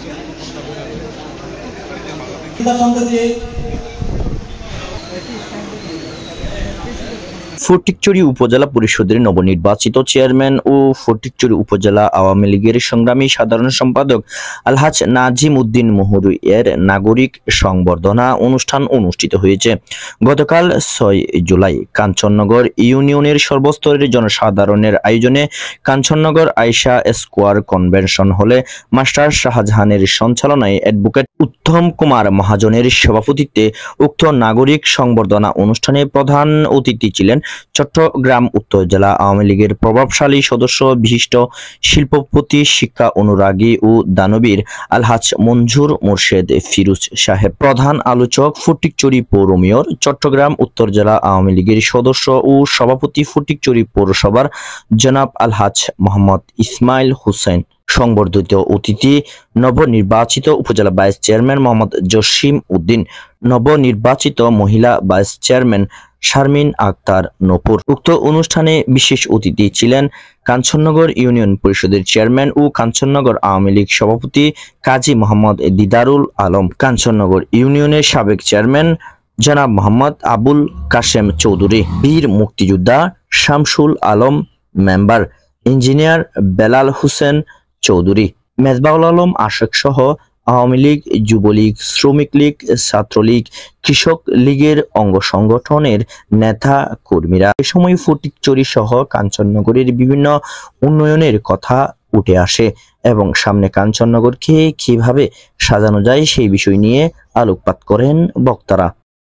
ফটিকছড়ি উপজেলা পরিষদের নবনির্বাচিত চেয়ারম্যান ও ফটিকছড়ি উপজেলা আওয়ামী লীগের সংগ্রামী সাধারণ সম্পাদক আলহাজ নাজিম উদ্দিন মুহুরী এর নাগরিক সংবর্ধনা অনুষ্ঠান অনুষ্ঠিত হয়েছে। গতকাল 6 জুলাই কাঞ্চননগর ইউনিয়নের সর্বস্তরের জনসাধারণের আয়োজনে Kanchannagar Ayesha square convention hall master শাহজাহানের সঞ্চালনায় অ্যাডভোকেট উত্তম কুমার মহাজনের সভাপতিত্বে উক্ত নাগরিক সংবর্ধনা অনুষ্ঠানে প্রধান অতিথি ছিলেন চট্টগ্রাম উত্তর জেলা আওয়ামী লীগের প্রভাবশালী সদস্য বিশিষ্ট শিল্পপতি, শিক্ষা অনুরাগী ও দানবীর আলহাজ মঞ্জুর মোর্শেদ ফিরোজ সাহেব। প্রধান আলোচক ফটিকছড়ি পৌর মেয়র, চট্টগ্রাম উত্তর জেলা আওয়ামী লীগের সদস্য ও সভাপতি ফটিকছড়ি পৌরসভার জনাব আলহাজ মোহাম্মদ ইসমাইল হোসেন। সংবর্ধিত অতিথি নবনির্বাচিত উপজেলা ভাইস চেয়ারম্যান মোহাম্মদ জসিম উদ্দিন, নবনির্বাচিত মহিলা ভাইস চেয়ারম্যান শারমিন আক্তার নূপুর। উক্ত অনুষ্ঠানে বিশেষ অতিথি ছিলেন কাঞ্চননগর ইউনিয়ন পরিষদের চেয়ারম্যান ও কাঞ্চননগর আওয়ামী লীগ সভাপতি কাজী মোহাম্মদ দিদারুল আলম, কাঞ্চননগর ইউনিয়নের সাবেক চেয়ারম্যান জনাব মোহাম্মদ আবুল কাশেম চৌধুরী, বীর মুক্তিযোদ্ধা শামসুল আলম মেম্বার, ইঞ্জিনিয়ার বেলাল হোসেন চৌধুরী, মেজবাউল আলম আশিক সহ আওয়ামী লীগ, যুবলীগ, শ্রমিক লীগ, ছাত্রলীগ, কৃষক লীগের অঙ্গ সংগঠনের নেতা কর্মীরা। এ সময় ফটিকছড়ি সহ কাঞ্চননগরের বিভিন্ন উন্নয়নের কথা উঠে আসে এবং সামনে কাঞ্চননগরকে কিভাবে সাজানো যায় সেই বিষয় নিয়ে আলোকপাত করেন বক্তারা।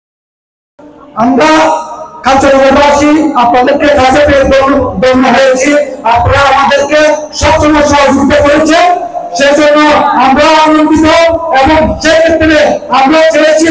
আমরা কাঞ্চননগরবাসী আপনাদেরকে কাছে পেয়ে ধন্য হয়েছি, আপনারা আমাদেরকে সবসময় সহযোগিতা করেছেন, সেজন্য আমরা আনন্দিত। এবং সেক্ষেত্রে আমরা চেয়েছি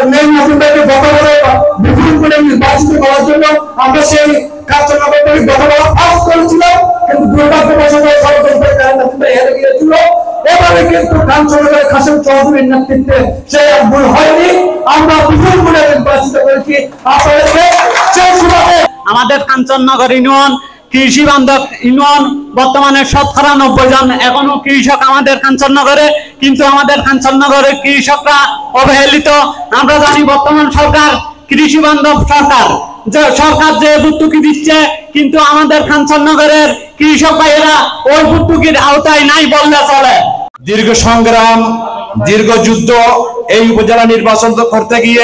নির্বাচিত করার জন্য আমরা সেই কাঞ্চননগর গতবার পাস করেছিলাম, কিন্তু দুর্ভাগ্যবশত হেরে গিয়েছিল। এবারে কিন্তু কাঞ্চননগরের কাশেম চৌধুরীর নেতৃত্বে সেই ভুল হয়নি, আমরা বিপুল করে নির্বাচিত করেছি। আপনাদেরকে আমাদের কাঞ্চননগর ইউনিয়ন কৃষি বান্ধব ইউনিয়ন, বর্তমানে 90 জন এখনো কৃষক আমাদের কাঞ্চননগরে, কিন্তু আমাদের কাঞ্চননগরের কৃষকরা অবহেলিত। আমরা জানি বর্তমান সরকার কৃষি বান্ধব সরকার, যে সরকার যে ভর্তুকি দিচ্ছে, কিন্তু আমাদের কাঞ্চননগরের কৃষক ভাইয়েরা ওই ভর্তুকির আওতায় নাই বললে চলে। দীর্ঘ সংগ্রাম, দীর্ঘ যুদ্ধ এই উপজেলা নির্বাচন করতে গিয়ে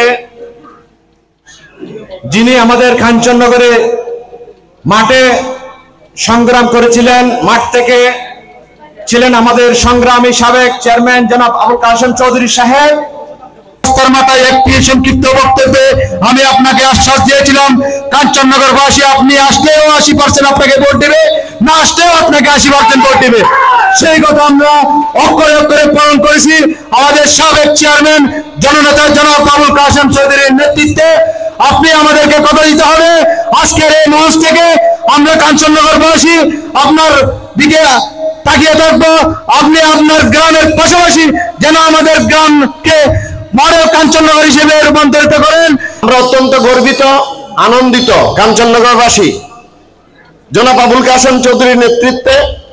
যিনি আমাদের কাঞ্চননগরে মাঠে সংগ্রাম করেছিলেন, মাঠ থেকে ছিলেন আমাদের সংগ্রামী সাবেক চেয়ারম্যান জনাব আবুল কাশেম চৌধুরী সাহেব। মাথায় একটি সংক্ষিপ্ত বক্তব্যে আমি আপনাকে আশ্বাস দিয়েছিলাম, কাঞ্চননগরবাসী আপনি আসলেও 80% আপনাকে ভোট দেবে, না আসলেও আপনাকে 80% ভোট দেবে। সেই কথা আমরা অক্ষরে অক্ষরে পালন করেছি। আমাদের সাবেক চেয়ারম্যান জননেতা জনাব আবুল কাশেম চৌধুরীর নেতৃত্বে আপনি আমাদেরকে কথা দিতে হবে। আজকের এই মঞ্চ থেকে আমরা কাঞ্চননগরবাসী আপনার দিকে তাকিয়ে থাকবো। আপনি আপনার গ্রামের পাশাপাশি যেন আমাদের গ্রামকে মডেল কাঞ্চননগর হিসেবে রূপান্তরিত করেন। আমরা অত্যন্ত গর্বিত, আনন্দিত কাঞ্চননগরবাসী জনাব আবুল কাশেম চৌধুরীর নেতৃত্বে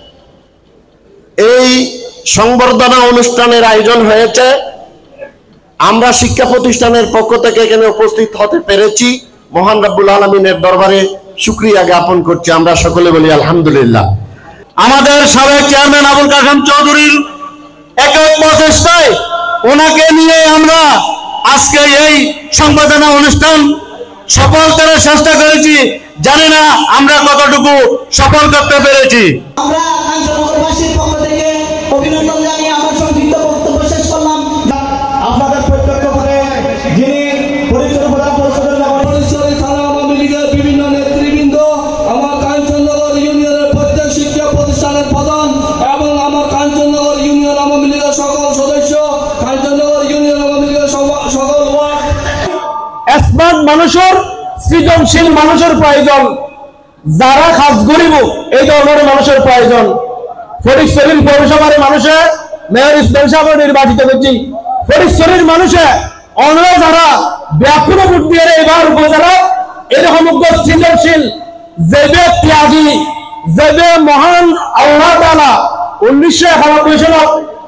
এই সংবর্ধনা অনুষ্ঠানের আয়োজন হয়েছে। আমরা শিক্ষা প্রতিষ্ঠানের পক্ষ থেকে এখানে উপস্থিত হতে পেরেছি, মহান রব্বুল আলামিনের দরবারে শুকরিয়া জ্ঞাপন করছি। আমরা সকলে বলি আলহামদুলিল্লাহ। আমাদের সাবেক চেয়ারম্যান আবুল কাশেম চৌধুরীর একক প্রচেষ্টায় ওনাকে নিয়ে আমরা আজকে এই সংবর্ধনা অনুষ্ঠান সফল করার চেষ্টা করেছি। জানি না আমরা কতটুকু সফল করতে পেরেছি। আমরা কাঞ্চননগরবাসীর পক্ষ থেকে অভিনন্দন জানিয়ে আমার সংক্ষিপ্ত বক্তব্য শেষ করলাম। আপনাদের প্রত্যক্ষ করে যিনি ফটিকছড়ি উপজেলা পরিষদের ফটিকছড়ি থানা আওয়ামী লীগের বিভিন্ন নেতৃবৃন্দ, আমার কাঞ্চননগর ইউনিয়নের প্রত্যেক শিক্ষা প্রতিষ্ঠানের প্রধান এবং আমার কাঞ্চননগর ইউনিয়ন আওয়ামী লীগের সকল সদস্য, কাঞ্চননগর ইউনিয়ন আওয়ামী লীগের সকল ওয়ার্ড। স্মার্ট মানুষের, সৃজনশীল মানুষের প্রয়োজন, যারা কাজ করিব এই ধরনের মানুষের প্রয়োজন। ফটিকছড়ির পৌরসভার মানুষে মেয়র ইসমাইল সাহেব নির্বাচিত হয়েছি। ফটিকছড়ির মানুষে অন্য যারা ব্যাপক ভোট দিয়ে এবার উপজেলা এরকম সৃজনশীল, যেবে ত্যাগী, যেবে মহান আল্লাহ তাআলা 1991 সালে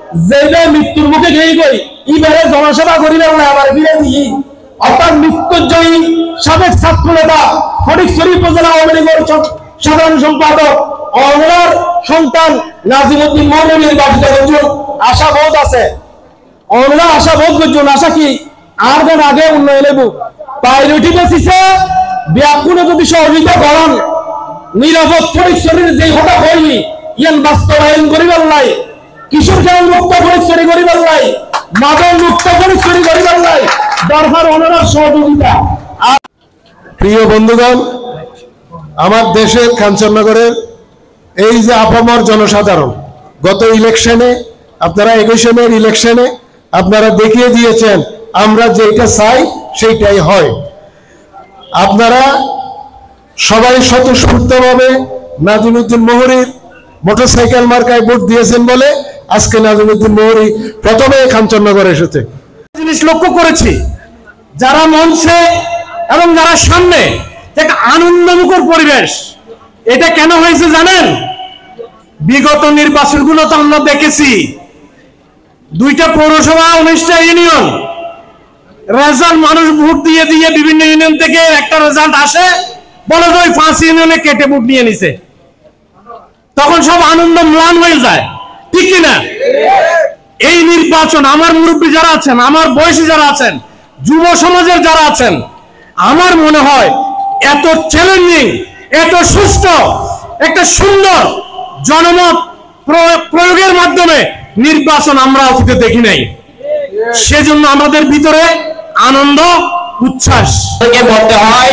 যে মৃত্যুর মুখে গেই গই ইবারে জনসভা করিবে না আবার ফিরে দিই অর্থাৎ মৃত্যুজয়ী সাবেক ছাত্র নেতা ফটিকছড়ি উপজেলা আওয়ামী লীগের সাধারণ সম্পাদক অনর সন্তান নাজিমউদ্দিন মহরুর নির্বাচিত হয়েছেন। আশা বহুত আছে, অনরা আশা বহুত করছেন। আশা কি আর দিন আগে উন্নয়ন নেব প্রায়োরিটি বেসিসে ব্যাকুণে যদি সহযোগিতা করেন নিরাপদ ফটিকছড়ির যে কথা হয়নি ইয়ান বাস্তবায়ন করিবার লাই, কিশোর খেল মুক্ত ফটিকছড়ি করিবার লাই, মাদক মুক্ত ফটিকছড়ি করিবার লাই দরকার অনরার সহযোগিতা। প্রিয় বন্ধুগণ, আমার দেশের কাঞ্চননগরের এই যে আপামর জনসাধারণ গত ইলেকশনে আপনারা 21 মের ইলেকশনে আপনারা দেখিয়ে দিয়েছেন আমরা যেটা চাই সেইটাই হয়। আপনারা সবাই স্বতঃস্ফূর্তভাবে নাজিমউদ্দিন মহরুর মোটরসাইকেল মার্কায় ভোট দিয়েছেন বলে আজকে নাজিমউদ্দিন মহরু প্রথমে কাঞ্চননগর এসেছে। জিনিস লক্ষ্য করেছি, যারা মঞ্চে এবং যারা সামনে এক আনন্দমুখর পরিবেশ। এটা কেন হয়েছে জানেন? বিগত নির্বাচনগুলো তো আমরা দেখেছি, 2টা পৌরসভা 19টা ইউনিয়ন রেজাল্ট মানুষ ভোট দিয়ে দিয়ে বিভিন্ন ইউনিয়ন থেকে একটা রেজাল্ট আসে, বলে যে ওই 5 ইউনিয়নে কেটে ভোট নিয়ে নিছে, তখন সব আনন্দ ম্লান হয়ে যায়, ঠিক কিনা? এই নির্বাচন আমার মুরব্বী যারা আছেন, আমার বয়সী যারা আছেন, যুব সমাজের যারা আছেন, আমার মনে হয় এত চ্যালেঞ্জিং, এত সুষ্ঠু একটা সুন্দর জনমত প্রয়োগের মাধ্যমে নির্বাচন আমরা অতীতে দেখি নাই। সেজন্য আমাদের ভিতরে আনন্দ উচ্ছ্বাস। বলতে হয়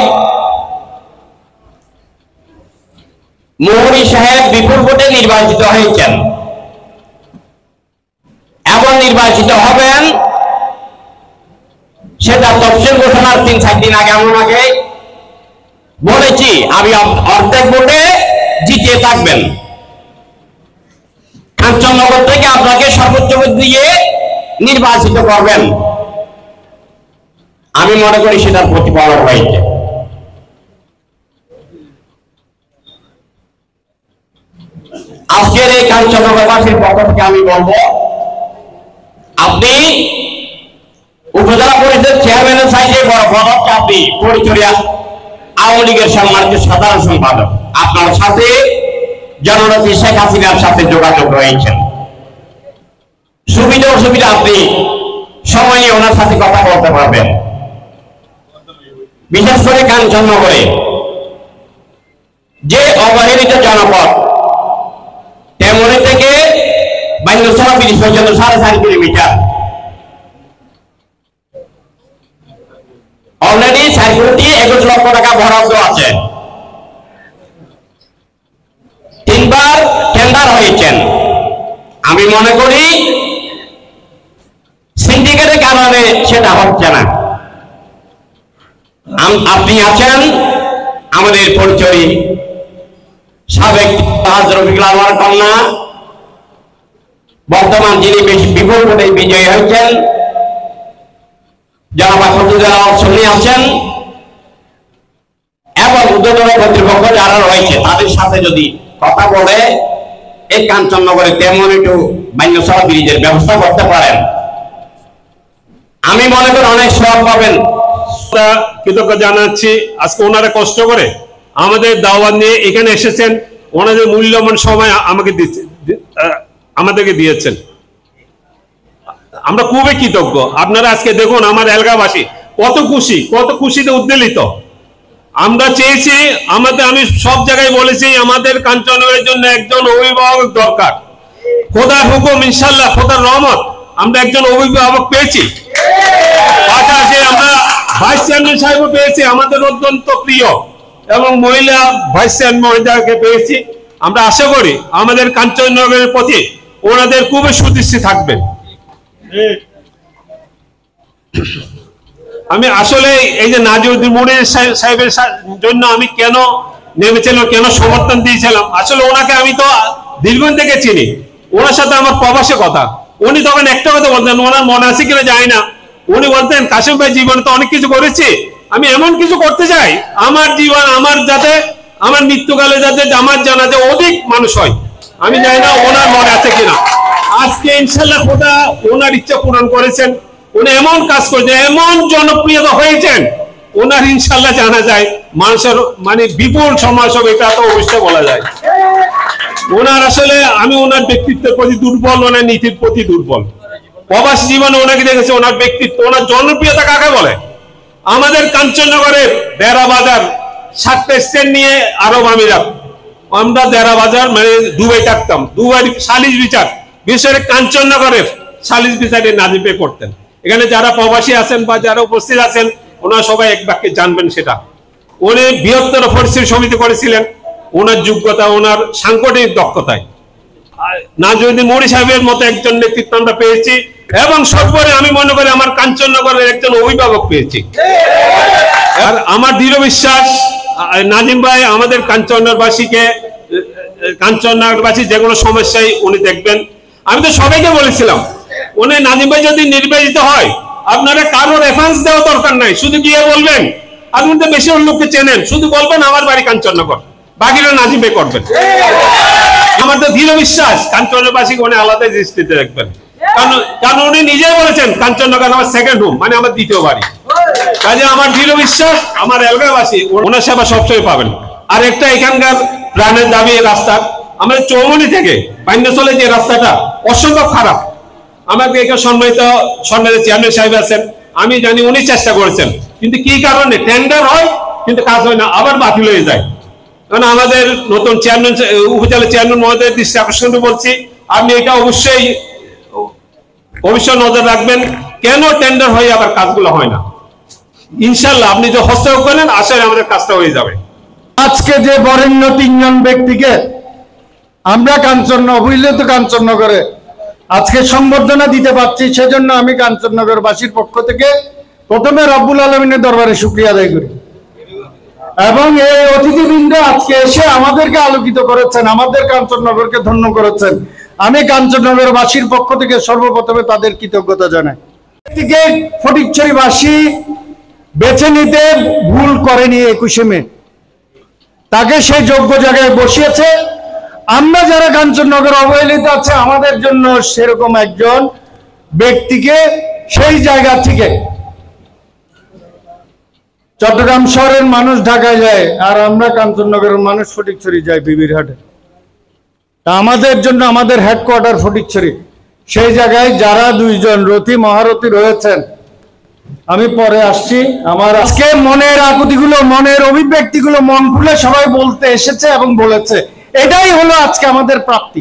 মহরু সাহেব বিপুল ভোটে নির্বাচিত হয়েছেন এবং নির্বাচিত হবেন সেটা তফসিল ঘোষণার 3-4 দিন আগে এমন আগে বলেছি আমি অর্ধেক ভোটে জিতিয়ে থাকবেন। কাঞ্চননগর থেকে আপনাকে সর্বোচ্চ ভোট দিয়ে নির্বাচিত করবেন। আমি মনে করি সেটার প্রতিফলন হয়েছে। আজকের এই কাঞ্চননগরবাসীর পক্ষ থেকে আমি বলবো, আপনি উপজেলা পরিষদ চেয়ারম্যানের সাইডে বড় পদ হচ্ছে আপনি ফটিকছড়ি আওয়ামী লীগের সম্মানিত সাধারণ সম্পাদক। আপনার সাথে জননেত্রী শেখ হাসিনার সাথে যোগাযোগ রয়েছেন, সুবিধা অসুবিধা আপনি সময় নিয়ে ওনার সাথে কথা বলতে পারবেন। বিশেষ করে কাঞ্চননগরে যে অবহেলিত জনপদ তেমনি থেকে বান্যসভা ব্রিজ পর্যন্ত 4.5 কিলোমিটার অলরেডি 4 কোটি 21 লক্ষ টাকা বরাদ্দ আছে। 3বার টেন্ডার হয়েছেন। আমি মনে করি সিন্ডিকেটের কারণে সেটা হচ্ছে না। আপনি আছেন আমাদের ফটিকছড়ি সাবেক রফিকুল আনোয়ার কন্যা, বর্তমান যিনি বিপুল ভোটে বিজয়ী হয়েছেন জনাব আসাদুজ্জামান আছেন এবং উদ্যোগী কর্তৃপক্ষ যারা রয়েছে তাদের সাথে যদি কথা বলে এই কাঞ্চননগরে তেমন একটু বান্যসভা ব্রিজের ব্যবস্থা করতে পারেন, আমি মনে করি অনেক সব পাবেন। কৃতজ্ঞ জানাচ্ছি। আজকে ওনারা কষ্ট করে আমাদের দাওয়াত নিয়ে এখানে এসেছেন, ওনাদের মূল্যবান সময় আমাদেরকে দিয়েছেন, আমরা খুবই কৃতজ্ঞ। আপনারা আজকে দেখুন আমার এলাকাবাসী কত খুশিতে উদ্বেলিত। আমরা চেয়েছি আমি সব জায়গায় বলেছি আমাদের কাঞ্চননগরের জন্য একজন অভিভাবক দরকার। খোদার হুকুম, ইনশাল্লাহ খোদার রহমত আমরা একজন অভিভাবক পেয়েছি। পাশাপাশি আমরা ভাইস চেয়ারম্যান সাহেবও পেয়েছি, আমাদের অত্যন্ত প্রিয়, এবং মহিলা ভাইস চেয়ারম্যান মহিলাকে পেয়েছি। আমরা আশা করি আমাদের কাঞ্চননগরের প্রতি ওনাদের খুবই সুদৃষ্টি থাকবে। আমি আসলে এই যে নাজিমউদ্দিন মহরু সাহেবের জন্য আমি কেন নেমেছিলাম, কেন সমর্থন দিয়েছিলাম, আসলে ওনাকে আমি তো দীর্ঘদিন থেকে চিনি, ওনার সাথে আমার প্রবাসে কথা। উনি তখন একটা কথা বলতেন, ওনার মনে আছে কিনা জানি না, উনি বলতেন কাশিম ভাই জীবনে তো অনেক কিছু করেছি, আমি এমন কিছু করতে চাই আমার জীবন আমার মৃত্যুকালে যাতে আমার জানাতে অধিক মানুষ হয়। আমি জানি না ওনার মনে আছে কিনা। আজকে ইনশাল্লাহ খোদা ওনার ইচ্ছা পূরণ করেছেন। উনি এমন কাজ করেছেন, এমন জনপ্রিয়তা হয়েছেন, ওনার ইনশাল্লাহ জানা যায় মানুষের মানে বিপুল সমাজ হবে, এটা তো অবশ্যই বলা যায়। ওনার আসলে আমি ওনার ব্যক্তিত্বের প্রতি দুর্বল, ওনার নীতির প্রতি দুর্বল। প্রবাসী জীবনে ওনাকে দেখেছি, ওনার ব্যক্তিত্ব, ওনার জনপ্রিয়তা কাকে বলে। আমাদের কাঞ্চননগরের দেরা বাজার 7টা স্ট্যান্ড নিয়ে আরব আমিরাত, আমরা দেরা বাজার মানে দুবাই থাকতাম, দুবাই সালিশ বিচার, বিশেষ করে কাঞ্চননগরের সালিশ বিচারে নাজিম ভাই করতেন। এখানে যারা প্রবাসী আছেন বা যারা উপস্থিত আছেন ওনারা সবাই এক বাক্যে জানবেন সেটা। উনি বৃহত্তর ফরিদপুর সমিতি করেছিলেন, ওনার যোগ্যতা, ওনার সাংগঠনিক দক্ষতায় নাজমুদ্দিন মুড়ি সাহেবের মতো একজন নেতৃত্ব আমরা পেয়েছি, এবং সর্বোপরি আমি মনে করি আমার কাঞ্চননগরের একজন অভিভাবক পেয়েছি। আর আমার দৃঢ় বিশ্বাস নাজিম ভাই আমাদের কাঞ্চননগরবাসী যে কোনো সমস্যায় উনি দেখবেন। আমি তো সবাইকে বলেছিলাম, উনি নাজিম ভাই যদি নির্বাচিত হয় আপনারা কারো রেফারেন্স দেওয়া দরকার নাই, শুধু গিয়ে বলবেন, আপনি তো বেশি লোককে চেনেন, শুধু বলবেন আমার বাড়ি কাঞ্চননগর, বাকিরা নাজিম ভাই করবেন। আমার তো দৃঢ় বিশ্বাস কাঞ্চননগরবাসীকে উনি আলাদা দৃষ্টিতে দেখবেন, কারণ উনি নিজেই বলেছেন কাঞ্চননগর আমার সেকেন্ড হোম, মানে আমার দ্বিতীয় বাড়ি। কাজে আমার দৃঢ় বিশ্বাস আমার এলাকাবাসী ওনার সেবা সবসময় পাবেন। আর একটা এখানকার প্রাণের দাবি রাস্তা, আমাদের চৌমনি থেকে বান্যচলে যে রাস্তাটা অসম্ভব খারাপ। আমাকে এখানে সম্মানিত চেয়ারম্যান সাহেব আছেন, আমি জানি উনি চেষ্টা করেছেন, কিন্তু কি কারণে টেন্ডার হয় কিন্তু কাজ হয় না, আবার বাতিল হয়ে যায়। কারণ আমাদের নতুন চেয়ারম্যান, উপজেলা চেয়ারম্যান মহোদয়ের দৃষ্টি আকর্ষণ বলছি, আপনি এটা অবশ্যই নজর রাখবেন, কেন টেন্ডার হয়ে আবার কাজগুলো হয় না। ইনশাল্লাহ আপনি যে হস্তক্ষেপ করেন, আশা আমাদের কাজটা হয়ে যাবে। আজকে যে বরেণ্য 3 জন ব্যক্তিকে আমরা কাঞ্চননগরে আজকে সংবর্ধনা দিতে পারছি, সেজন্য আমি কাঞ্চননগরবাসীর পক্ষ থেকে প্রথমে রব্বুল আলামিনের দরবারে শুকরিয়া আদায় করি। এবং এই অতিথিবৃন্দ আজকে এসে আমাদেরকে আলোকিত করেছেন, আমাদের কাঞ্চননগরকে ধন্য করেছেন। আমি কাঞ্চননগরবাসীর পক্ষ থেকে সর্বপ্রথমে তাদের কৃতজ্ঞতা জানাই। ফটিকছড়িবাসী বেছে নিতে ভুল করেনি 21শে মে, তাকে সেই যোগ্য জায়গায় বসিয়েছে। আমরা যারা কাঞ্চননগর অবহেলিত আছে, আমাদের জন্য সেরকম একজন ব্যক্তিকে সেই জায়গা থেকে, চট্টগ্রাম শহরের মানুষ ঢাকায় যায় আর আমরা কাঞ্চননগরের মানুষ ফটিকছড়ি যাই বিবিরহাটে। তা আমাদের জন্য আমাদের হেডকোয়ার্টার ফটিকছড়ি, সেই জায়গায় যারা 2 জন রথী মহারথী রয়েছেন, আমি পরে আসছি। আমার আজকে মনের আকুতিগুলো, মনের অভিব্যক্তিগুলো মন খুলে সবাই বলতে এসেছে এবং বলেছে, এটাই হলো আজকে আমাদের প্রাপ্তি।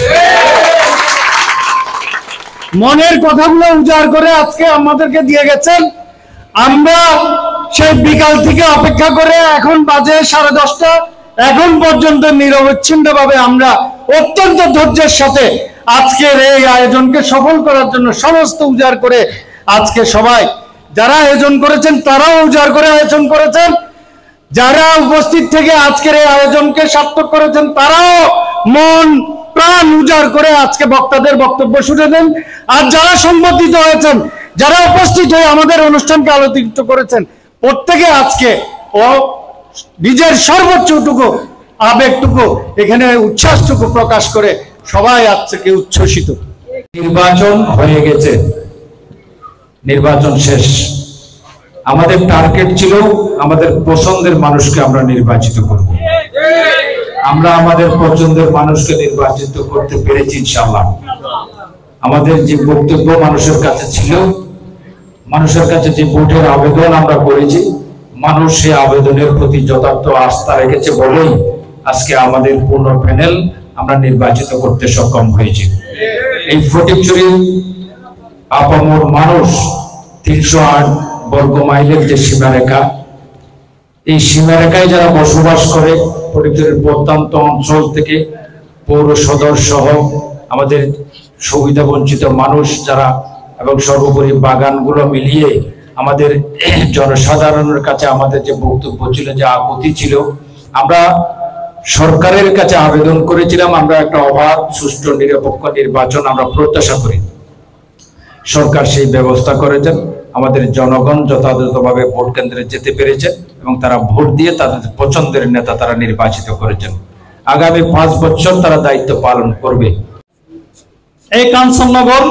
মনের কথাগুলো উজাড় করে আজকে আমাদেরকে দিয়ে গেছেন। আমরা সেই বিকাল থেকে অপেক্ষা করে এখন বাজে 10:30, এখন পর্যন্ত নিরবচ্ছিন্নভাবে আমরা অত্যন্ত ধৈর্যের সাথে আজকের এই আয়োজনকে সফল করার জন্য সমস্ত উজাড় করে আজকে সবাই যারা আয়োজন করেছেন তারাও উজাড় করে আয়োজন করেছেন, যারা উপস্থিত থেকে আজকের এই আয়োজনকে সার্থক করেছেন তারাও মন প্রাণ উজাড় করে আজকে বক্তাদের বক্তব্য শুনে দেন। আর যারা সম্বোধিত হয়েছেন, যারা উপস্থিত হয়ে আমাদের অনুষ্ঠানকে আলোকিত করেছেন, প্রত্যেকে আজকে নিজের সর্বোচ্চটুকু আবেগটুকু এখানে উচ্ছ্বাসটুকু প্রকাশ করে সবাই আজকে উচ্ছ্বসিত। নির্বাচন হয়ে গেছে, নির্বাচন শেষ। আমাদের টার্গেট ছিল আমাদের পছন্দের মানুষকে আমরা নির্বাচিত করব। আমরা আমাদের পছন্দের মানুষকে নির্বাচিত করতে পেরেছি ইনশাআল্লাহ। আমাদের যে বক্তব্য মানুষের কাছে ছিল, মানুষের কাছে যে ভোটের আবেদন আমরা করেছি, মানুষ সেই আবেদনের প্রতি যথার্থ আস্থা রেখেছে বলেই আজকে আমাদের পূর্ণ প্যানেল আমরা নির্বাচিত করতে সক্ষম হয়েছি। এই ফটিকছড়ি আপামর মানুষ 308 বর্গ মাইলের যে সীমারেখা, এই সীমারেখায় যারা বসবাস করে, ফটিকছড়ির প্রত্যন্ত অঞ্চল থেকে পৌর সদর সহ আমাদের সুবিধা বঞ্চিত মানুষ যারা, এবং সর্বোপরি বাগানগুলো মিলিয়ে আমাদের জনসাধারণের কাছে আমাদের যে বক্তব্য ছিল, যে আকুতি ছিল, আমরা সরকারের কাছে আবেদন করেছিলাম আমরা একটা অবাধ সুষ্ঠু নিরপেক্ষ নির্বাচন আমরা প্রত্যাশা করি। সরকার সেই ব্যবস্থা করেছেন, আমাদের জনগণ যথাযথভাবে ভোট কেন্দ্রে যেতে পেরেছে এবং তারা ভোট দিয়ে তাদের পছন্দের নেতা তারা নির্বাচিত করেছেন। আগামী 5 বছর তারা দায়িত্ব পালন করবে। এই কাঞ্চননগর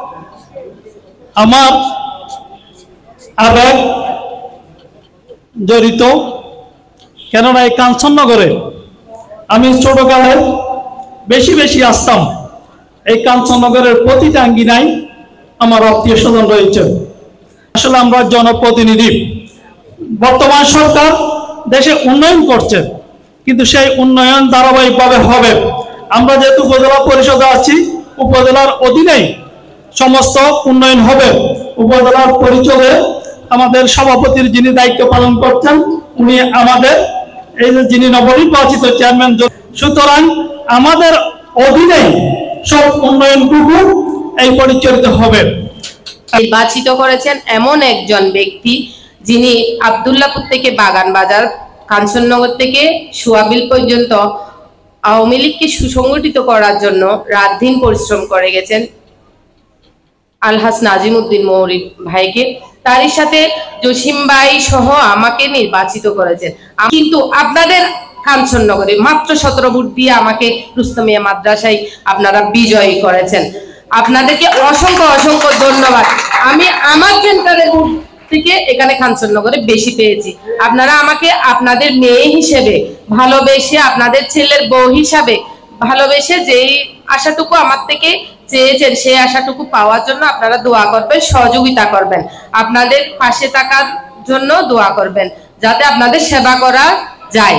আমার আবেগ জড়িত, কেননা এই কাঞ্চননগরে আমি ছোটকালে বেশি আসতাম। এই কাঞ্চননগরের প্রতিটা আঙ্গিনায় আমার আত্মীয় স্বজন রয়েছে। আসলে আমরা জনপ্রতিনিধি, বর্তমান সরকার দেশে উন্নয়ন করছে, কিন্তু সেই উন্নয়ন ধারাবাহিকভাবে হবে। আমরা যেহেতু উপজেলা পরিষদে আছি, উপজেলার অধীনেই সমস্ত উন্নয়ন হবে। উপজেলার পরিষদে আমাদের সভাপতির যিনি দায়িত্ব পালন করছেন, উনি আমাদের এই যে যিনি নবনির্বাচিত চেয়ারম্যান, সুতরাং আমাদের অধীনেই সব উন্নয়নটুকু এই পরিচালিত হবে। নির্বাচিত করেছেন এমন একজন ব্যক্তি যিনি আব্দুল্লাহপুর থেকে বাগান বাজার, কাঞ্চননগর থেকে সোয়াবিল পর্যন্ত আওয়ামী লীগকে সুসংগঠিত করার জন্য রাত দিন পরিশ্রম করে গেছেন আলহাজ নাজিম উদ্দিন মৌরি ভাইকে। তারই সাথে জসিম ভাই সহ আমাকে নির্বাচিত করেছেন। কিন্তু আপনাদের কাঞ্চননগরে মাত্র 17 ভোট দিয়ে আমাকে রুস্তমিয়া মাদ্রাসায় আপনারা বিজয়ী করেছেন। আপনাদেরকে অসংখ্য ধন্যবাদ। আমি আমার সেন্টারের ভোট থেকে এখানে কাঞ্চননগরে বেশি পেয়েছি। আপনারা আমাকে আপনাদের মেয়ে হিসেবে ভালোবেসে, আপনাদের ছেলের বউ হিসাবে ভালোবেসে যেই আশাটুকু আমার থেকে চেয়েছেন, সেই আশাটুকু পাওয়ার জন্য আপনারা দোয়া করবেন, সহযোগিতা করবেন, আপনাদের পাশে থাকার জন্য দোয়া করবেন, যাতে আপনাদের সেবা করা যায়।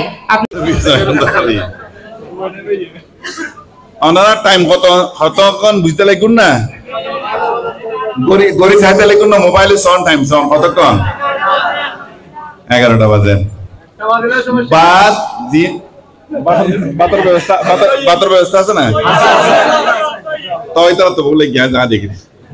ওনারা টাইম কতক্ষণ বুঝতে লাগুন না, গড়ি খাইতে লাগুন না, মোবাইলে সন টাইম সন কতক্ষণ 11টা বাজে। বাদ দিন বাতর ব্যবস্থা আছে না, তো ওই তারা তো বলে গিয়া যা দেখি।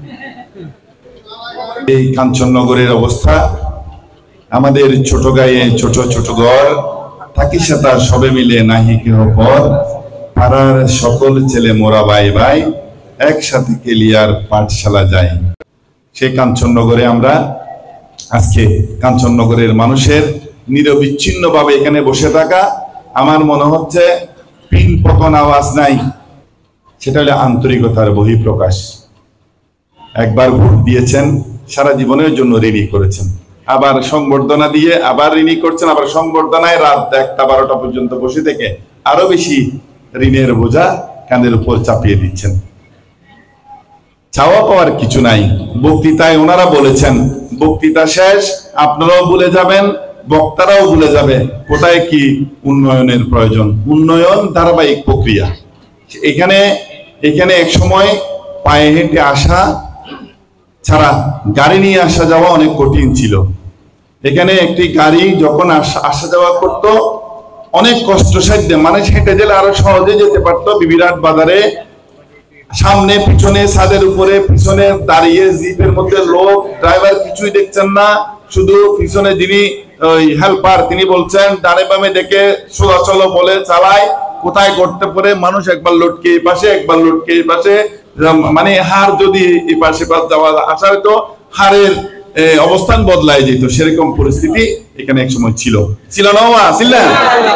এই কাঞ্চননগরের অবস্থা, আমাদের ছোট গায়ে ছোট ছোট ঘর, থাকি সাথে সবে মিলে নাহি কেহ পর, পাড়ার সকল ছেলে মোরা ভাই ভাই, একসাথে কেলিয়ার পাঠশালা যায়। সেই কাঞ্চননগরে আমরা আজকে কাঞ্চননগরের মানুষের নিরবিচ্ছিন্ন ভাবে এখানে বসে থাকা, আমার মনে হচ্ছে পিন পতন আওয়াজ নাই, সেটা হলো আন্তরিকতার বহিঃপ্রকাশ। একবার ভোট দিয়েছেন, সারা জীবনের জন্য ঋণী করেছেন, আবার সংবর্ধনা দিয়ে আবার ঋণী করছেন, আবার সংবর্ধনায় রাত 1টা 12টা পর্যন্ত বসে থেকে আরো বেশি ঋণের বোঝা কাঁধের উপর চাপিয়ে দিচ্ছেন। চাওয়া পাওয়ার কিছু নাই। বক্তৃতায় ওনারা বলেছেন, বক্তৃতা শেষ আপনারাও ভুলে যাবেন, বক্তারাও ভুলে যাবে কোথায় কি উন্নয়নের প্রয়োজন। উন্নয়ন ধারাবাহিক প্রক্রিয়া। এখানে এক সময় পায়ে হেঁটে আসা ছাড়া গাড়ি নিয়ে আসা যাওয়া অনেক কঠিন ছিল। এখানে একটি গাড়ি যখন আসা যাওয়া করতো অনেক কষ্টসাধ্য, মানে হেঁটে গেলে আরো সহজে যেতে পারতো। বিবিরাট বাজারে সামনে পিছনে ছাদের উপরে পিছনে দাঁড়িয়ে, জিপের মধ্যে লোক, ড্রাইভার কিছুই দেখছেন না, শুধু পিছনে যিনি ওই হেল্পার তিনি বলছেন ডানে বামে দেখে সোজা চলো বলে চালায়। কোথায় গড়তে পড়ে মানুষ একবার লটকে এই পাশে, একবার লটকে এই পাশে, মানে হাড় যদি এই পাশে যাওয়া আসা হয়তো হাড়ের অবস্থান বদলায় যেত, সেরকম পরিস্থিতি এখানে এক সময় ছিল না? ছিল না?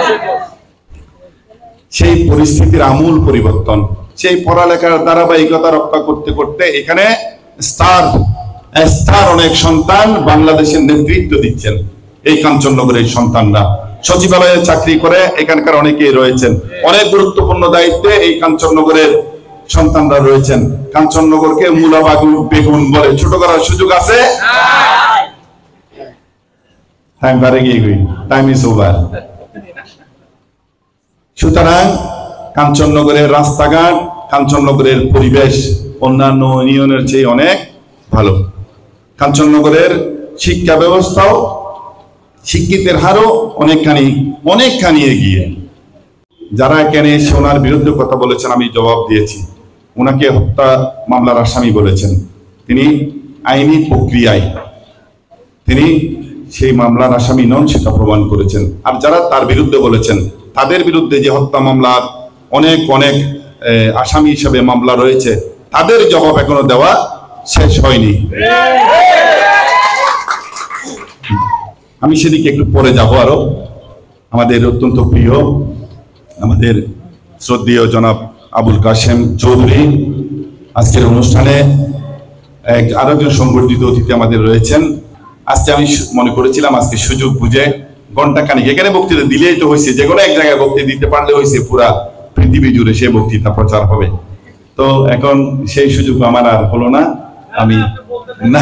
সেই পরিস্থিতির আমূল পরিবর্তন, সেই পড়ালেখার ধারাবাহিকতা রক্ষা করতে করতে এখানে স্টার অনেক সন্তান বাংলাদেশের নেতৃত্ব দিচ্ছেন। এই কাঞ্চননগরের সন্তানরা সচিবালয়ে চাকরি করে এখানকার অনেকেই রয়েছেন, অনেক গুরুত্বপূর্ণ দায়িত্বে এই কাঞ্চননগরের সন্তানরা রয়েছেন। কাঞ্চননগরকে মূলা বেগুন বলে ছোট করার সুযোগ আছে? সুতরাং কাঞ্চননগরের রাস্তাঘাট, কাঞ্চননগরের পরিবেশ অন্যান্য ইউনিয়নের চেয়ে অনেক ভালো। কাঞ্চননগরের শিক্ষা ব্যবস্থাও, শিক্ষিতের হারও অনেকখানি এগিয়ে। যারা এখানে এসে ওনার বিরুদ্ধে কথা বলেছেন আমি জবাব দিয়েছি। ওনাকে হত্যা মামলার আসামি বলেছেন, তিনি আইনি প্রক্রিয়ায় তিনি সেই মামলার আসামি নন সেটা প্রমাণ করেছেন। আর যারা তার বিরুদ্ধে বলেছেন তাদের বিরুদ্ধে যে হত্যা মামলার অনেক আসামি হিসেবে মামলা রয়েছে, তাদের জবাব এখনো দেওয়া শেষ হয়নি। আমি সেদিকে একটু পরে যাব। আরো আমাদের অত্যন্ত প্রিয়, আমাদের শ্রদ্ধেয় জনাব আবুল কাশেম চৌধুরী আজকের অনুষ্ঠানে আরো একজন সংবর্ধিত অতিথি আমাদের রয়েছেন। আজকে আমি মনে করেছিলাম আজকে সুযোগ বুঝে ঘন্টা খানিক এখানে বক্তৃতা দিলেই তো হয়েছে, যে কোনো এক জায়গায় বক্তৃতা দিতে পারলে হয়েছে, পুরা পৃথিবী জুড়ে সেই বক্তৃতা প্রচার হবে। তো এখন সেই সুযোগ আমার আর হলো না। আমি না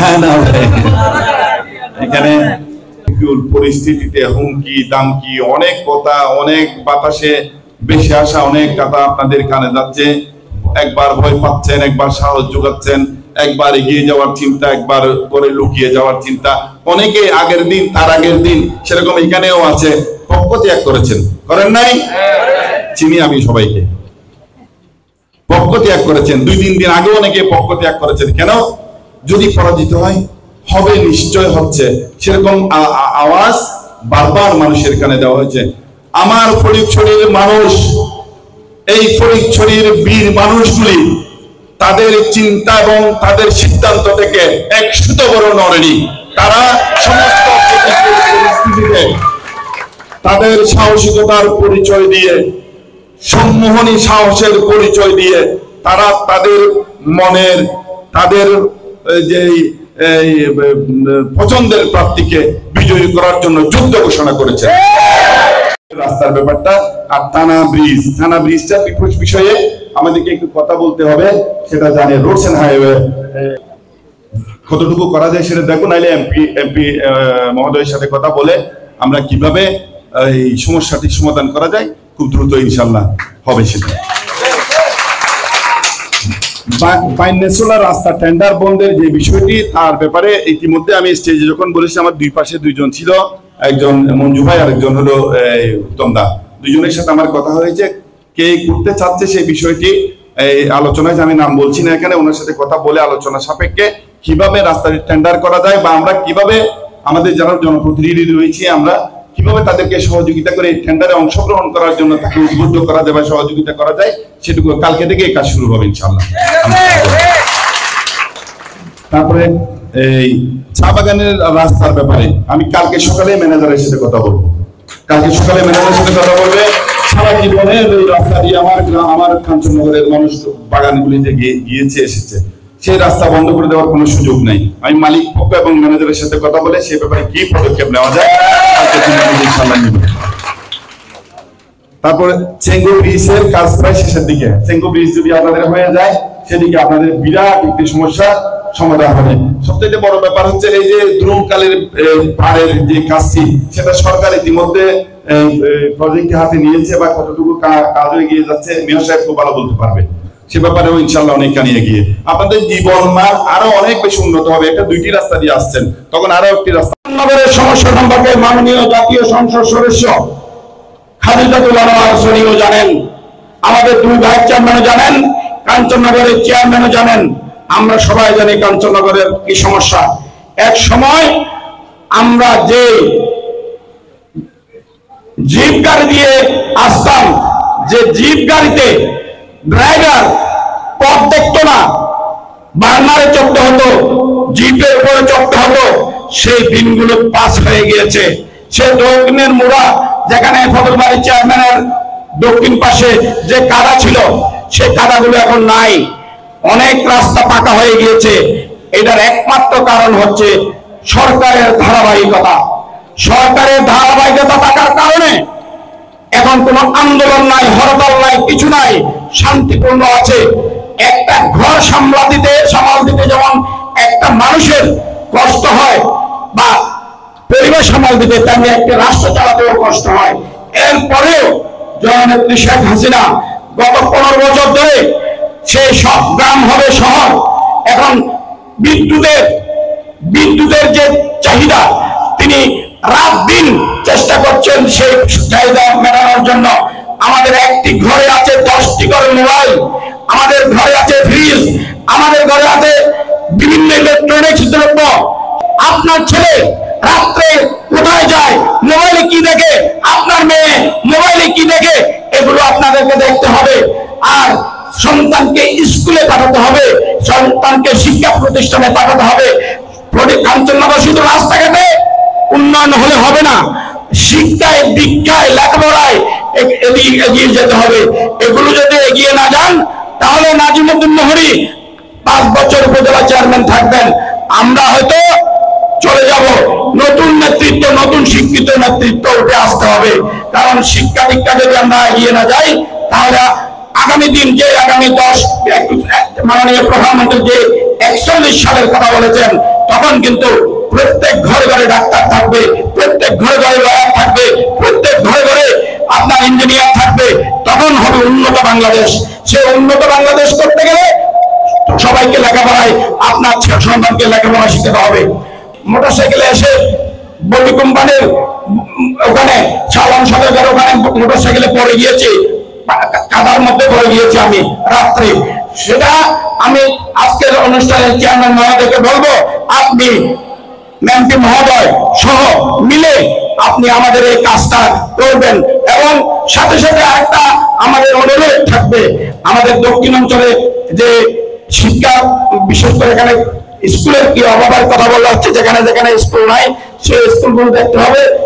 এখানে পরিস্থিতিতে হুমকি দামকি অনেক কথা, অনেক বাতাসে বেশি আসা অনেক কথা আপনাদের কানে যাচ্ছে। একবার ভয় পাচ্ছেন, একবার সাহস যোগাচ্ছেন, একবার এগিয়ে যাওয়ার চিন্তা, একবার করে লুকিয়ে যাওয়ার চিন্তা। অনেকে আগের দিন তার আগের দিন সেরকম এখানেও আছে, পক্ষ ত্যাগ করেছেন, করেন নাই? চিনি আমি সবাইকে, পক্ষ ত্যাগ করেছেন। 2-3 দিন আগে অনেকে পক্ষ ত্যাগ করেছেন। কেন? যদি পরাজিত হয়, হবে, নিশ্চয় হচ্ছে, সেরকম আওয়াজ বারবার মানুষের কানে দেওয়া হয়েছে। আমার ফটিকছড়ির মানুষ, এই ফটিকছড়ির বীর মানুষগুলি তাদের চিন্তা এবং তাদের সিদ্ধান্ত থেকে এক সুতো বড় নড়েনি। তারা সমস্ত পরিস্থিতিতে তাদের সাহসিকতার পরিচয় দিয়ে, সম্মোহনী সাহসের পরিচয় দিয়ে তারা তাদের মনের, তাদের যে পছন্দের প্রার্থীকে বিজয়ী করার জন্য যুদ্ধ ঘোষণা করেছে। রাস্তার ব্যাপারটা আর থানা ব্রিজটা বিষয়ে আমাদেরকে একটু কথা বলতে হবে। সেটা জানে রোডস এন্ড হাইওয়ে কতটুকু করা যায় সেটা দেখুন, নাইলে এমপি মহোদয়ের সাথে কথা বলে আমরা কিভাবে এই সমস্যাটি সমাধান করা যায় খুব দ্রুত ইনশাল্লাহ হবে। সেটা বাইনেসোলা রাস্তা টেন্ডার বন্ধের যে বিষয়টি, তার ব্যাপারে ইতিমধ্যে আমি স্টেজে যখন বলেছি, আমার দুই পাশে দুইজন ছিল, একজন মঞ্জু ভাই আর একজন হলো উত্তম দা, দুইজনের সাথে আমার কথা হয়েছে। কে করতে চাচ্ছে সেই বিষয়টি এই আলোচনায়, আমি নাম বলছি না এখানে, ওনার সাথে কথা বলে আলোচনা সাপেক্ষে কিভাবে রাস্তাটি টেন্ডার করা যায় বা আমরা কিভাবে আমাদের যারা জনপ্রতিনিধি রয়েছে আমরা কিভাবে তাদেরকে সহযোগিতা করে টেন্ডারে অংশগ্রহণ করার জন্য তাকে উদ্বুদ্ধ করা যায় বা সহযোগিতা করা যায়, সেটুকু কালকে থেকে এই কাজ শুরু হবে ইনশাআল্লাহ। তারপরে এই চা বাগানের রাস্তার ব্যাপারে আমি কালকে সকালে ম্যানেজারের সাথে কথা বলবো। সারা জীবনের এই রাস্তা দিয়ে আমার কাঞ্চননগরের মানুষ বাগানগুলিতে গিয়েছে এসেছে, সেই রাস্তা বন্ধ করে দেওয়ার কোনো সুযোগ নাই। আমি মালিক পক্ষ এবং ম্যানেজারের সাথে কথা বলে সে ব্যাপারে কি পদক্ষেপ নেওয়া যায় ইনশাআল্লাহ নিব। তারপরে চেঙ্গু ব্রিজের কাজ প্রায় শেষের দিকে। চেঙ্গু ব্রিজ যদি আপনাদের হয়ে যায়, সেদিকে আপনাদের বিরাট একটি সমস্যা সমাধান হবে। সবচেয়ে বড় ব্যাপার হচ্ছে এই যে দ্রুমকালের পাড়ের যে কাজটি, সেটা সরকার ইতিমধ্যে প্রজেক্ট হাতে নিয়েছে বা কতটুকু কাজ হয়ে গিয়ে যাচ্ছে মেয়র সাহেব খুব ভালো বলতে পারবে। সে ব্যাপারেও ইনশাআল্লাহ অনেকখানি এগিয়ে আপনাদের জীবন মান আরো অনেক বেশি উন্নত হবে। একটা 2টি রাস্তা দিয়ে আসছেন, তখন আরো একটি রাস্তা। নগরের সমস্যা সম্পর্কে মাননীয় জাতীয় সংসদ সদস্য খাদিজাতুল আনোয়ার সনিও জানেন, আমাদের 2 ভাইস চেয়ারম্যানও জানেন, কাঞ্চননগরের চেয়ারম্যানও জানেন। আমরা সবাই জানি কাঞ্চননগরের কি সমস্যা। এক সময় আমরা যে জিপ গাড়ি দিয়ে আসতাম, যে জিপ গাড়িতে ড্রাইভার পথ দেখতো না, বার্নারে চড়তে হতো, জিপের উপরে চড়তে হতো, সেই দিনগুলো পাস হয়ে গিয়েছে। সে দক্ষিণের মোড়া, যেখানে ফজলবাড়ি চেয়ারম্যানের দক্ষিণ পাশে যে কাদা ছিল, সেই কাদাগুলো এখন নাই। অনেক রাস্তা পাকা হয়ে গিয়েছে। এটার একমাত্র কারণ হচ্ছে সরকারের ধারাবাহিকতা। সরকারের ধারাবাহিকতা থাকার কারণে এখন কোনো আন্দোলন নাই, হরতাল নাই, কিছু নাই, শান্তিপূর্ণ আছে। একটা ঘর সামাল দিতে যেমন একটা মানুষের কষ্ট হয় বা পরিবার সামাল দিতে, তেমনি একটা রাষ্ট্র চালাতেও কষ্ট হয়। এরপরেও জননেত্রী শেখ হাসিনা গত 15 বছর ধরে সেই সব গ্রাম হবে শহর। এখন বিদ্যুতের যে চাহিদা, তিনি রাত দিন চেষ্টা করছেন সেই চাহিদা মেটানোর জন্য। আমাদের একটি ঘরে আছে 10টি করে মোবাইল, আমাদের ঘরে আছে ফ্রিজ, আমাদের ঘরে আছে বিভিন্ন ইলেকট্রনিক্স দ্রব্য। আপনার ছেলে রাত্রে কোথায় যায়, মোবাইলে কি দেখে, আপনার মেয়ে মোবাইলে কি দেখে, এগুলো আপনাদেরকে দেখতে হবে। আর সন্তানকে স্কুলে পাঠাতে হবে, সন্তানকে শিক্ষা প্রতিষ্ঠানে পাঠাতে হবে। কাঞ্চননগর শুধু রাস্তাঘাটে উন্নয়ন হলে হবে না, শিক্ষায়, দীক্ষায়, লেখাপড়ায় এগিয়ে যেতে হবে। এগুলো যদি এগিয়ে না যান, তাহলে নাজিমুদ্দিন মোহরি 5 বছর উপজেলা চেয়ারম্যান থাকবেন, আমরা হয়তো চলে যাব, নতুন নেতৃত্ব, নতুন শিক্ষিত নেতৃত্ব উঠে আসতে হবে। কারণ শিক্ষা দীক্ষা যদি আমরা এগিয়ে না যাই, তাহলে আগামী দিন যে আগামী 10 মাননীয় প্রধানমন্ত্রী যে 41 সালের কথা বলেছেন, তখন কিন্তু প্রত্যেক ঘরে ঘরে ডাক্তার থাকবে, প্রত্যেক ঘরে ঘরে লয়ার থাকবে, প্রত্যেক ঘরে ঘরে আপনার ইঞ্জিনিয়ার থাকবে, তখন হবে উন্নত বাংলাদেশ। সে উন্নত বাংলাদেশ করতে গেলে সবাইকে লেখাপড়ায়, আপনার সন্তানকে লেখাপড়া শিখাতে হবে। মোটরসাইকেলে এসে বডি কোম্পানির ওখানে চালান সদরের ওখানে মোটরসাইকেলে পড়ে গিয়েছি, কাদার মধ্যে পড়ে গিয়েছি আমি রাত্রে। সেটা আমি আজকের অনুষ্ঠানের চেয়ারম্যান মহোদয়কে বলবো, আপনি এমপি মহোদয় সহ মিলে আপনি আমাদের এই কাজটা করবেন। এবং সাথে সাথে আরেকটা আমাদের অনুরোধ থাকবে, আমাদের দক্ষিণ অঞ্চলে যে শিক্ষা, বিশেষ করে এখানে স্কুলের কি অভাবের কথা বলা হচ্ছে, যেখানে যেখানে স্কুল নাই সেই স্কুলগুলো দেখতে হবে।